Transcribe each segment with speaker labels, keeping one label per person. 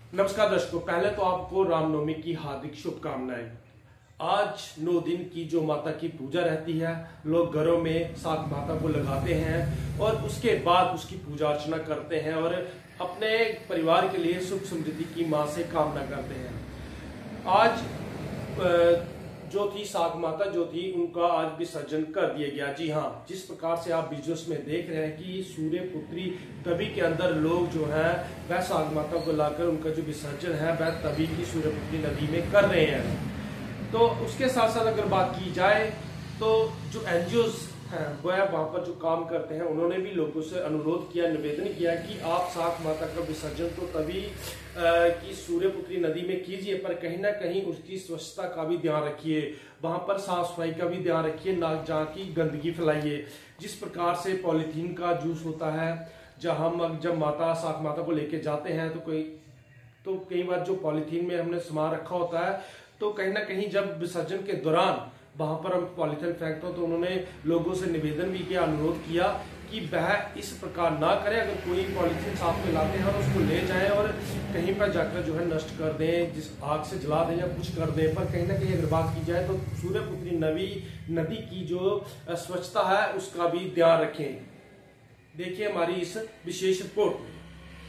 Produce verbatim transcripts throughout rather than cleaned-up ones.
Speaker 1: नमस्कार दर्शकों, पहले तो आपको रामनवमी की हार्दिक शुभकामनाएं। आज नौ दिन की जो माता की पूजा रहती है, लोग घरों में सात माता को लगाते हैं और उसके बाद उसकी पूजा अर्चना करते हैं और अपने परिवार के लिए सुख समृद्धि की मां से कामना करते हैं। आज जो थी सात माता जो थी उनका आज विसर्जन कर दिया गया। जी हाँ, जिस प्रकार से आप विजुअल्स में देख रहे हैं कि सूर्य पुत्री तवी के अंदर लोग जो है वह सात माता को लाकर उनका जो विसर्जन है वह तवी की सूर्य पुत्री नदी में कर रहे हैं। तो उसके साथ साथ अगर बात की जाए तो जो एनजीओ हैं वह वहां पर जो काम करते हैं उन्होंने भी लोगों से अनुरोध किया, निवेदन किया कि आप सात माता का विसर्जन तो तभी की सूर्यपुत्री नदी में कीजिए, पर कहीं ना कहीं उसकी स्वच्छता का भी ध्यान रखिए, वहां पर साफ सफाई का भी ध्यान रखिए, ना जहाँ की गंदगी फैलाइए। जिस प्रकार से पॉलीथीन का जूस होता है, जहाँ हम जब माता सात माता को लेके जाते हैं तो कोई तो कई बार जो पॉलीथीन में हमने सामान रखा होता है तो कहीं ना कहीं जब विसर्जन के दौरान वहां पर हम पॉलीथीन फेंकते हो तो उन्होंने लोगों से निवेदन भी किया, अनुरोध किया कि वह इस प्रकार ना करें। अगर कोई पॉलीथीन साथ में लाते हैं तो उसको ले जाएं और कहीं पर जाकर जो है नष्ट कर दें, जिस आग से जला दें या कुछ कर दें। पर कहीं ना कहीं अगर बात की जाए तो सूर्यपुत्री नवी नदी की जो स्वच्छता है उसका भी ध्यान रखें। देखिए हमारी इस विशेष रिपोर्ट में।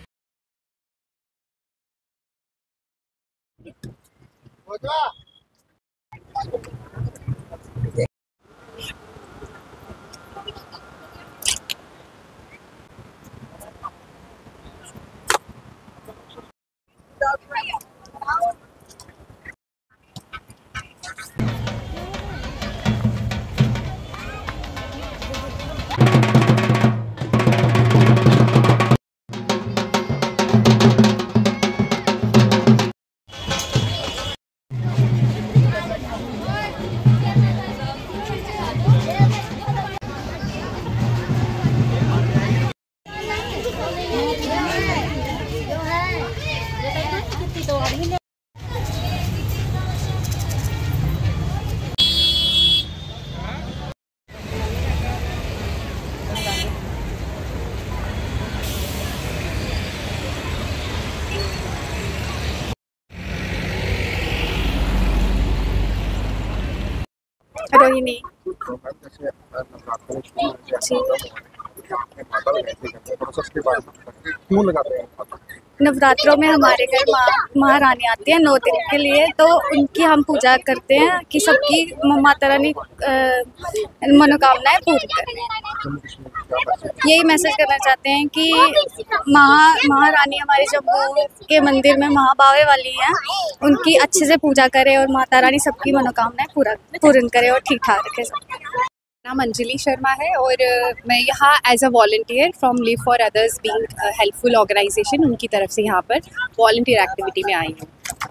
Speaker 2: रोहिणी
Speaker 3: क्यों लगाते हैं?
Speaker 2: नवरात्रों में हमारे घर माँ महारानी आती है नौ दिन के लिए, तो उनकी हम पूजा करते हैं कि सबकी माता रानी मनोकामनाएं पूरी करें। यही मैसेज करना चाहते हैं कि महा महारानी हमारे जम्मू के मंदिर में महाबावे वाली हैं, उनकी अच्छे से पूजा करें और माता रानी सबकी मनोकामनाएं पूरा पूर्ण करे और ठीक ठाक रखे सबको।
Speaker 4: नाम अंजलि शर्मा है और मैं यहाँ as a volunteer from Live for Others being helpful organization उनकी तरफ से यहाँ पर वॉलंटियर एक्टिविटी में आई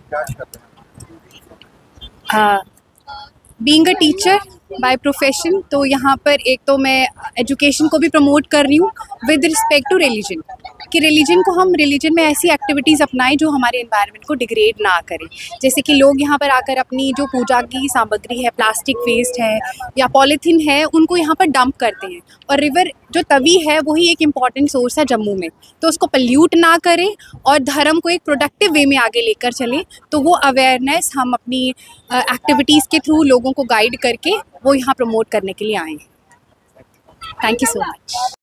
Speaker 4: हूँ। Being a teacher by profession, तो यहाँ पर एक तो मैं एजुकेशन को भी प्रमोट कर रही हूँ विद रिस्पेक्ट टू रिलीजन, कि रिलीजन को हम रिलीजन में ऐसी एक्टिविटीज़ अपनाएं जो हमारे एनवायरनमेंट को डिग्रेड ना करें। जैसे कि लोग यहाँ पर आकर अपनी जो पूजा की सामग्री है, प्लास्टिक वेस्ट है या पॉलीथीन है, उनको यहाँ पर डंप करते हैं और रिवर जो तवी है वही एक इम्पॉर्टेंट सोर्स है जम्मू में, तो उसको पल्यूट ना करें और धर्म को एक प्रोडक्टिव वे में आगे लेकर चलें। तो वो अवेयरनेस हम अपनी एक्टिविटीज़ के थ्रू लोगों को गाइड करके वो यहाँ प्रमोट करने के लिए आए हैं। Thank you so much.